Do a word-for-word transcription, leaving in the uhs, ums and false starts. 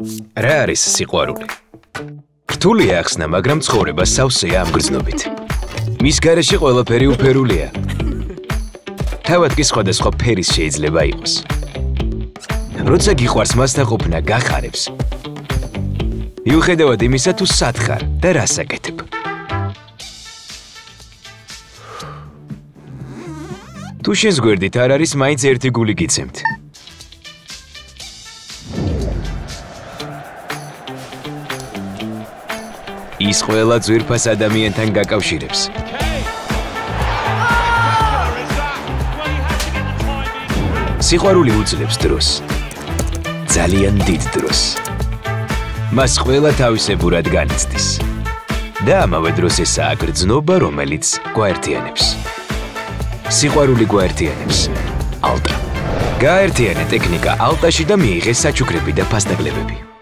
რა არის სიყვარული? რთულია ახსნა, მაგრამ ცხოვრება სავსეა ამ გრძნობით. მის გარეშე ყველაფერი უფერულია. თავად კი სხვადასხვა ფერის შეიძლება იყოს. როცა გიყვარს მასთან ყოფნა გახარებს. მიუხედავად იმისა, თუ სათხარ და რას აკეთებ. თუ შენს გვერდით არ არის, მაინც ერთი გული გიცემთ. ის ყველა ძვირფას ადამიანთან გაკავშირებს. სიყვარული უძლებს დროს. ძალიან დიდ დროს. მას ყველა თავისებურად განიცდის. და ამავე დროს ესაა გრძნობა, რომელიც გვაერთიანებს. სიყვარული გვაერთიანებს. ალტა. გაერთიანე ტექნიკა ალტაში და მიიღე საჩუქრები და ფასდაკლებები.